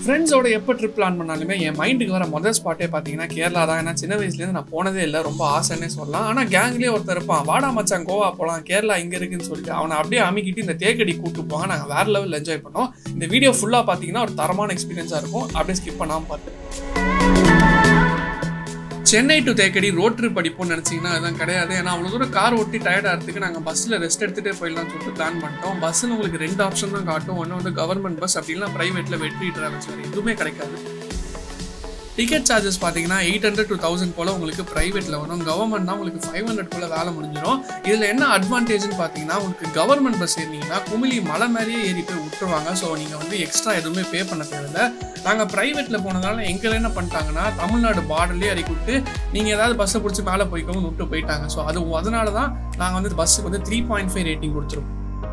ஃப்ரெண்ட்ஸோட எப்போ trip plan பண்ணாலுமே என் மைண்டுக்கு வர முதல் ஸ்பாட்டே பார்த்தீங்கன்னா கேரளா தான். ஏன்னா சின்ன வயசுலேருந்து நான் போனதே இல்லை, ரொம்ப ஆசைன்னே சொல்லலாம். ஆனால் கேங்லேயே ஒருத்தர் இருப்பான், வாடா மச்சான் கோவா போகலாம், கேரளா இங்கே இருக்குன்னு சொல்லிட்டு அவனை அப்படியே அமுக்கிட்டு இந்த தேக்கடி கூப்பிட்டு போவாங்க. நாங்கள் வேறு லெவலில் என்ஜாய் பண்ணோம். இந்த வீடியோ ஃபுல்லாக பார்த்தீங்கன்னா ஒரு தரமான எக்ஸ்பீரியன்ஸாக இருக்கும், அப்படியே ஸ்கிப் பண்ணாமல் பார்த்து. Chennai to Thekkady road trip படிப்போம்னு நினச்சிங்கன்னா அதுதான் கிடையாது. ஏன்னா அவ்வளோ தூரம் கார் ஓட்டி டயர்டாக இருக்கிறதுக்கு நாங்கள் பஸ்ஸில் ரெஸ்ட் எடுத்துகிட்டே போயிடலாம்னு சொல்லிட்டு பிளான் பண்ணிட்டோம். பஸ்ஸில் உங்களுக்கு 2 ஆப்ஷன் தான் காட்டும். ஒன்று வந்து கவர்மெண்ட் பஸ், அப்படின்னா ப்ரைவேட்டில் வெற்றி டிராவல்ஸ் வேறு எதுவுமே கிடைக்காது. டிக்கெட் சார்ஜஸ் பார்த்தீங்கன்னா 800 to 1000 போல் உங்களுக்கு ப்ரைவேட்டில் வரும். கவர்மெண்ட்னா உங்களுக்கு 500 போல் வேலை முடிஞ்சிடும். இதில் என்ன அட்வான்டேஜ்னு பார்த்தீங்கன்னா, உங்களுக்கு கவர்மெண்ட் பஸ் ஏறினீங்கன்னா குமிலி மலை மேலேயே ஏறி போய் விட்டுருவாங்க. ஸோ நீங்கள் வந்து எக்ஸ்ட்ரா எதுவுமே பே பண்ண தேவையில்லை. நாங்கள் ப்ரைவேட்டில் போனதால எங்களை என்ன பண்ணிட்டாங்கன்னா, தமிழ்நாடு பார்டர்லேயே இறக்கி விட்டு நீங்கள் ஏதாவது பஸ்ஸை பிடிச்சி மேலே போய்க்கோங்கன்னு விட்டு போயிட்டாங்க. ஸோ அதனால தான் நாங்கள் வந்து பஸ்ஸுக்கு வந்து 3.5 ரேட்டிங் கொடுத்துருவோம்.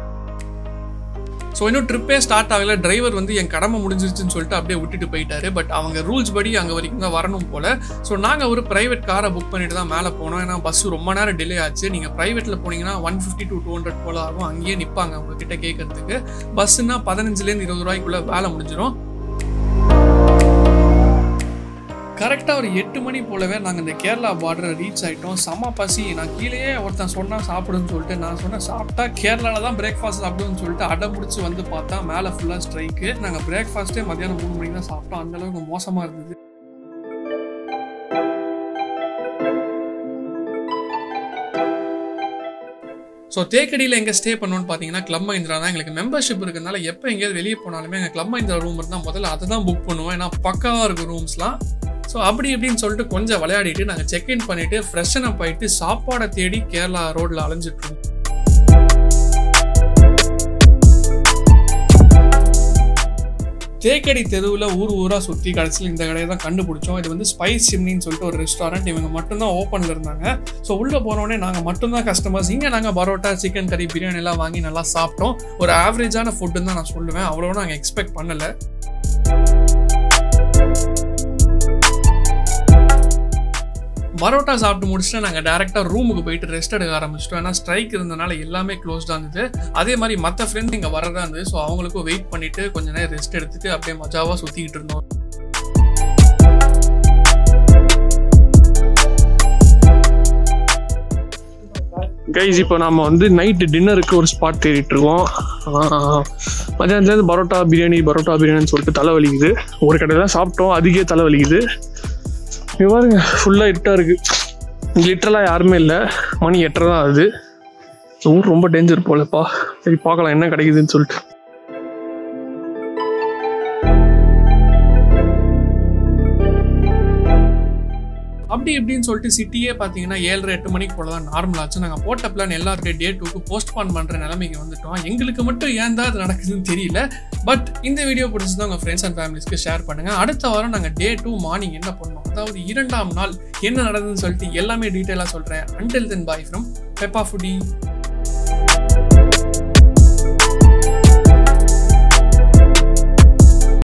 ஸோ இன்னும் ட்ரிப்பே ஸ்டார்ட் ஆகலை. டிரைவர் வந்து என் கடமை முடிஞ்சிருச்சுன்னு சொல்லிட்டு அப்படியே விட்டுட்டு போயிட்டாரு. பட் அவங்க ரூல்ஸ் படி அங்கே வரைக்கும் தான் வரணும் போல். ஸோ நாங்கள் ஒரு ப்ரைவேட் காரை புக் பண்ணிட்டு தான் மேலே போனோம். ஏன்னா பஸ்ஸு ரொம்ப நேரம் டிலே ஆச்சு. நீங்கள் ப்ரைவேட்டில் போனீங்கன்னா 150 to 200 போல் ஆகும். அங்கேயே நிற்பாங்க உங்ககிட்ட கேட்கறதுக்கு. பஸ்ஸுன்னா 15 to 20 ரூபாய்க்குள்ளே வேலை முடிஞ்சிடும். கரெக்டாக ஒரு 8 மணி போலவே நாங்கள் இந்த கேரளா பார்டரை ரீச் ஆகிட்டோம். செம்ம பசி. நான் கீழேயே ஒருத்தன் சொன்னால் சாப்பிடுன்னு சொல்லிட்டு நான் சொன்னேன், சாப்பிட்டா கேரளாவில் தான் பிரேக்ஃபாஸ்ட் சாப்பிடுன்னு சொல்லிட்டு அடை முடிச்சு வந்து பார்த்தா மேலே ஃபுல்லாக ஸ்ட்ரைக்கு. நாங்கள் பிரேக்ஃபாஸ்ட்டே மத்தியானம் 3 மணிக்கு தான் சாப்பிட்டோம். அந்தளவுக்கு மோசமாக இருந்தது. ஸோ தேக்கடியில் எங்கே ஸ்டே பண்ணணும்னு பார்த்தீங்கன்னா கிளப் மஹிந்திரா தான். எங்களுக்கு மெம்பர்ஷிப் இருக்கிறதுனால எப்போ எங்கேயாவது வெளியே போனாலுமே எங்கள் கிளப் மஹிந்திரா ரூம் இருந்தால் முதல்ல அதை தான் புக் பண்ணுவோம். ஏன்னா பக்காவாக இருக்கும் ரூம்ஸ்லாம். ஸோ அப்படி இப்படின்னு சொல்லிட்டு கொஞ்சம் விளையாடிட்டு நாங்கள் செக்இன் பண்ணிவிட்டு ஃப்ரெஷ்ஷன் அப் ஆகிட்டு சாப்பாடை தேடி கேரளா ரோட்டில் அலைஞ்சிட்ருக்கோம். தேக்கடி தெருவில் ஊராக சுற்றி கடைசியில் இந்த கடையை தான் கண்டுபிடிச்சோம். இது வந்து ஸ்பைஸ் சிம்னின்னு சொல்லிட்டு ஒரு ரெஸ்டாரண்ட். இவங்க மட்டும்தான் ஓப்பனில் இருந்தாங்க. ஸோ உள்ளே போனோடனே நாங்கள் மட்டும்தான் கஸ்டமர்ஸ். இங்கே நாங்கள் பரோட்டா, சிக்கன் கறி, பிரியாணி எல்லாம் வாங்கி நல்லா சாப்பிட்டோம். ஒரு ஆவரேஜான ஃபுட்டுன்னு தான் நான் சொல்லுவேன். அவ்வளோ நாங்கள் எக்ஸ்பெக்ட் பண்ணலை. பரோட்டா சாப்பிட்டு முடிச்சுட்டு நாங்கள் டேரெக்டாக ரூமுக்கு போயிட்டு ரெஸ்ட் எடுக்க ஆரம்பிச்சிட்டோம். ஏன்னா ஸ்ட்ரைக் இருந்தனால எல்லாமே க்ளோஸ்டாக இருந்தது. அதே மாதிரி மற்ற ஃப்ரெண்ட்ஸ் இங்கே வரதா இருந்தது. ஸோ அவங்களுக்கும் வெயிட் பண்ணிவிட்டு கொஞ்சம் நேரம் ரெஸ்ட் எடுத்துகிட்டு அப்படியே மஜாவாக சுற்றிக்கிட்டு இருந்தோம். கைஸ், இப்போ நம்ம வந்து நைட்டு டின்னருக்கு ஒரு ஸ்பாட் தேடிட்டு இருக்கோம். மத்தியானத்துலேருந்து பரோட்டா பிரியாணின்னு சொல்லிட்டு தலைவலிக்குது. ஒரு கடையில் தான் சாப்பிட்டோம், அதுக்கே தலைவலிக்குது. இங்கே பாருங்க, ஃபுல்லாக இருட்டாக இருக்குது. லிட்டரலாக யாருமே இல்லை. மணி 8:30 தான் ஆகுது. ஊர் ரொம்ப டேஞ்சர் போலப்பா. சரி பார்க்கலாம் என்ன கிடைக்குதுன்னு சொல்லிட்டு. அப்படி இப்படின்னு சொல்லிட்டு சிட்டியே பார்த்தீங்கன்னா 7:30-8 மணிக்கு போல தான் நார்மல் ஆச்சு. நாங்கள் போட்ட பிளான் எல்லாருடைய டே 2க்கு போஸ்ட்பான் பண்ணுற நிலைமைக்கு வந்துட்டோம். எங்களுக்கு மட்டும் ஏன் தான் அது நடக்குதுன்னு தெரியல. பட் இந்த வீடியோ பிடிச்சதான் உங்கள் ஃப்ரெண்ட்ஸ் அண்ட் ஃபேமிலிஸ்க்கு ஷேர் பண்ணுங்கள். அடுத்த வாரம் நாங்கள் டே 2 மார்னிங் என்ன பண்ணோம், அதாவது 2ஆம் நாள் என்ன நடந்ததுன்னு சொல்லிட்டு எல்லாமே டீட்டெயிலாக சொல்கிறேன். Until then, bye from Peppa Foodie.